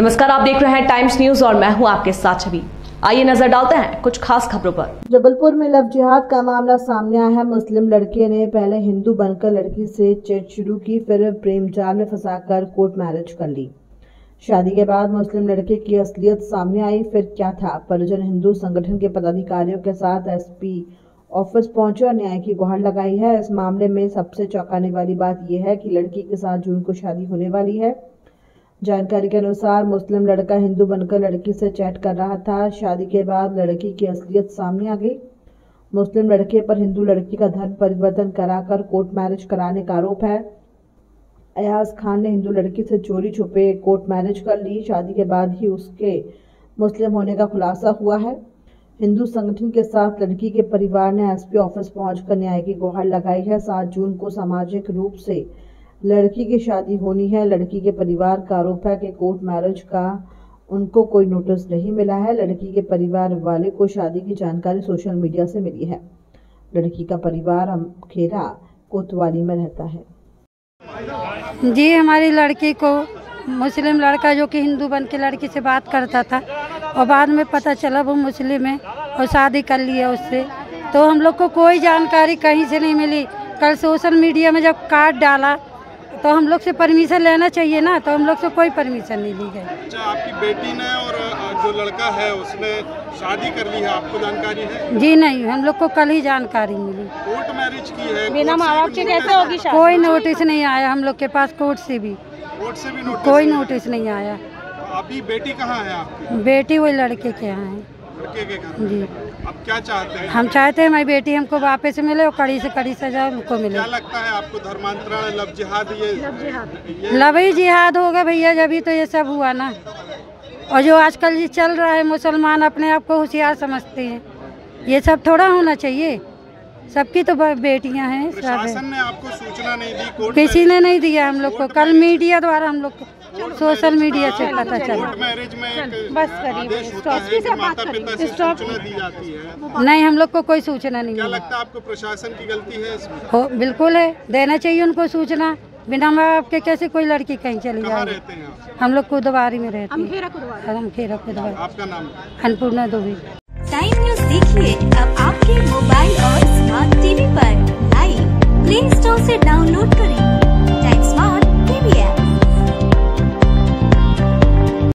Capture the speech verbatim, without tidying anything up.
नमस्कार, आप देख रहे हैं टाइम्स न्यूज और मैं हूं आपके साथ छवि। आइए नजर डालते हैं कुछ खास खबरों पर। जबलपुर में लव जिहाद का मामला सामने आया है। मुस्लिम लड़के ने पहले हिंदू बनकर लड़की से चैट शुरू की, फिर प्रेम जाल में फंसाकर कोर्ट मैरिज कर ली। शादी के बाद मुस्लिम लड़के की असलियत सामने आई। फिर क्या था? परिजन हिंदू संगठन के पदाधिकारियों के साथ एसपी ऑफिस पहुंचे और न्याय की गुहार लगाई है। इस मामले में सबसे चौंकाने वाली बात यह है कि लड़की के साथ जून को शादी होने वाली है। जानकारी के अनुसार मुस्लिम लड़का हिंदू बनकर लड़की से चैट कर रहा था। शादी के बाद लड़की की असलियत सामने आ गई। मुस्लिम लड़के पर हिंदू लड़की का धर्म परिवर्तन कराकर कोर्ट मैरिज कराने का आरोप है। अयाज खान ने हिंदू लड़की से चोरी छुपे कोर्ट मैरिज कर ली। शादी के बाद ही उसके मुस्लिम होने का खुलासा हुआ है। हिंदू संगठन के साथ लड़की के परिवार ने एसपी ऑफिस पहुंचकर न्याय की गुहार लगाई है। सात जून को सामाजिक रूप से लड़की की शादी होनी है। लड़की के परिवार का आरोप है कि कोर्ट मैरिज का उनको कोई नोटिस नहीं मिला है। लड़की के परिवार वाले को शादी की जानकारी सोशल मीडिया से मिली है। लड़की का परिवार अमखेरा कोतवाली में रहता है। जी, हमारी लड़की को मुस्लिम लड़का जो कि हिंदू बन के लड़की से बात करता था और बाद में पता चला वो मुस्लिम है और शादी कर लिया उससे, तो हम लोग को कोई जानकारी कहीं से नहीं मिली। कल सोशल मीडिया में जब कार्ड डाला तो हम लोग से परमिशन लेना चाहिए ना, तो हम लोग से कोई परमिशन नहीं ली गई। अच्छा, आपकी बेटी ने और जो लड़का है उसने शादी कर ली है, आपको जानकारी है? जी नहीं, हम लोग को कल ही जानकारी मिली। कोर्ट मैरिज की है, बिना माँ बाप के कैसे होगी शादी? कोई नोटिस नहीं आया हम लोग के पास, कोर्ट से भी कोर्ट से भी नोटिस कोई नोटिस नहीं आया। अभी बेटी कहाँ है आपकी? बेटी वही लड़के के यहाँ है। लड़के के घर? जी। अब क्या चाहते हैं? हम चाहते हैं हमारी बेटी हमको वापस मिले और कड़ी से कड़ी सजा उनको मिले। क्या लगता है आपको धर्मांतरण, लव जिहाद, ये लव ही जिहाद होगा भैया, जब तो ये सब हुआ ना। और जो आजकल ये चल रहा है, मुसलमान अपने आप को होशियार समझते हैं, ये सब थोड़ा होना चाहिए। सबकी तो बेटियां हैं। प्रशासन ने आपको सूचना नहीं दी? कोर्ट किसी ने नहीं दिया हम लोग को। कल मीडिया द्वारा हम लोग को सोशल मीडिया से पता चला। कोर्ट मैरिज में एक बस आदेश होता है कि माता पिता से सूचना दी जाती है। नहीं, हम लोग को कोई सूचना नहीं क्या मिली। लगता है आपको प्रशासन की गलती है इसमें? हो, बिल्कुल है, देना चाहिए उनको सूचना। बिना माँ बाप के कैसे कोई लड़की कहीं चली कहाँ जाए? रहते हैं आप? हम लोग कुदवारी में रहते हैं। हम खेरा कुदवारी। आपका नाम? अन्नपूर्णा दुबे। टाइम न्यूज देखिए अब आपके मोबाइल और स्मार्ट टीवी पर। लाइव प्ले स्टोर से डाउनलोड करें टाइम स्मार्ट टीवी ऐप।